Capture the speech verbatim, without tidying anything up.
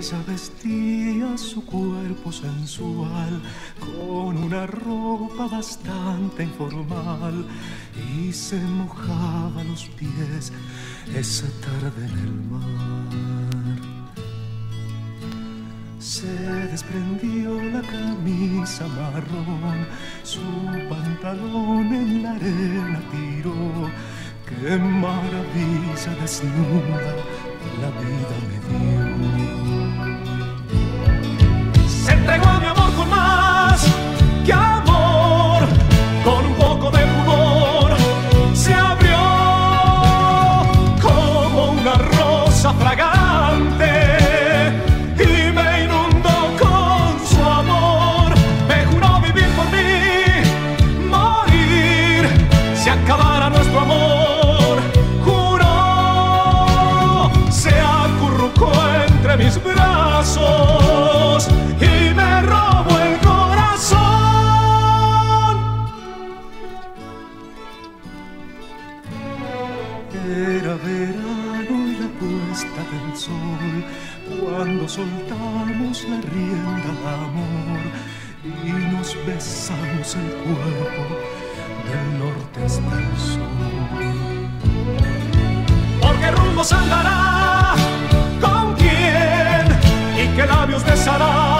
Ella vestía su cuerpo sensual con una ropa bastante informal y se mojaba los pies esa tarde en el mar. Se desprendió la camisa marrón, su pantalón en la arena tiró. ¡Qué maravilla desnuda la vida me dio! Se entregó a mi amor con más que amor, con un poco de pudor. Se abrió como una rosa fragante y me inundó con su amor. Me juró vivir por mí, morir si acabara nuestro amor. Entre mis brazos y me robó el corazón. Era verano y la puesta del sol cuando soltamos la rienda al amor y nos besamos el cuerpo del norte hasta el sur. Porque rumbos andará, ¿qué labios besará?